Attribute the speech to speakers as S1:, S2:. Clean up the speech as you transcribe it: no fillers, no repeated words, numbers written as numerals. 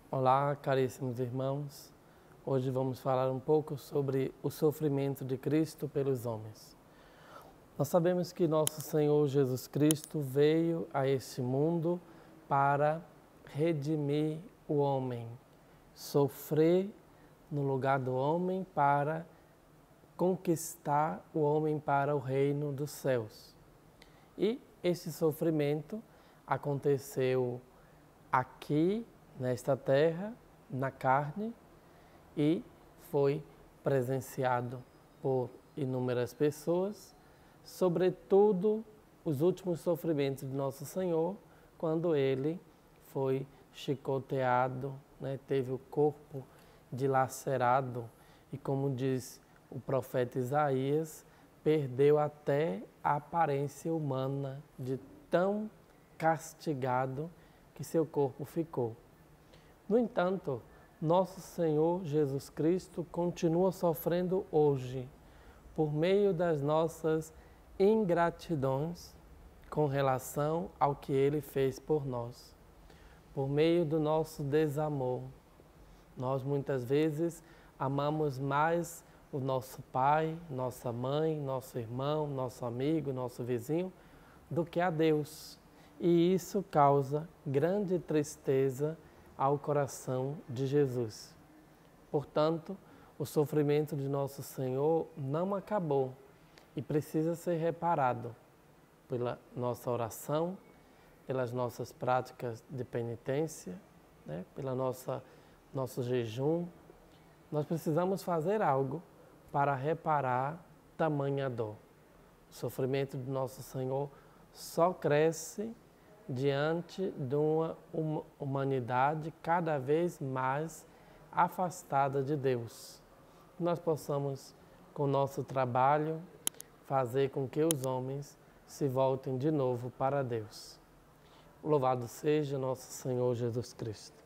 S1: Olá, caríssimos irmãos. Hoje vamos falar um pouco sobre o sofrimento de Cristo pelos homens. Nós sabemos que nosso Senhor Jesus Cristo veio a este mundo para redimir o homem, sofrer no lugar do homem para conquistar o homem para o reino dos céus. E esse sofrimento aconteceu aqui, nesta terra, na carne, e foi presenciado por inúmeras pessoas, sobretudo os últimos sofrimentos de Nosso Senhor, quando Ele foi chicoteado, teve o corpo dilacerado e, como diz o profeta Isaías, perdeu até a aparência humana de tão castigado que seu corpo ficou. No entanto, nosso Senhor Jesus Cristo continua sofrendo hoje por meio das nossas ingratidões com relação ao que Ele fez por nós, por meio do nosso desamor. Nós muitas vezes amamos mais o nosso pai, nossa mãe, nosso irmão, nosso amigo, nosso vizinho, do que a Deus. E isso causa grande tristeza ao coração de Jesus. Portanto, o sofrimento de nosso Senhor não acabou e precisa ser reparado pela nossa oração, pelas nossas práticas de penitência, pela nosso jejum. Nós precisamos fazer algo para reparar tamanha dor. O sofrimento de nosso Senhor só cresce diante de uma humanidade cada vez mais afastada de Deus. Nós possamos, com o nosso trabalho, fazer com que os homens se voltem de novo para Deus. Louvado seja nosso Senhor Jesus Cristo.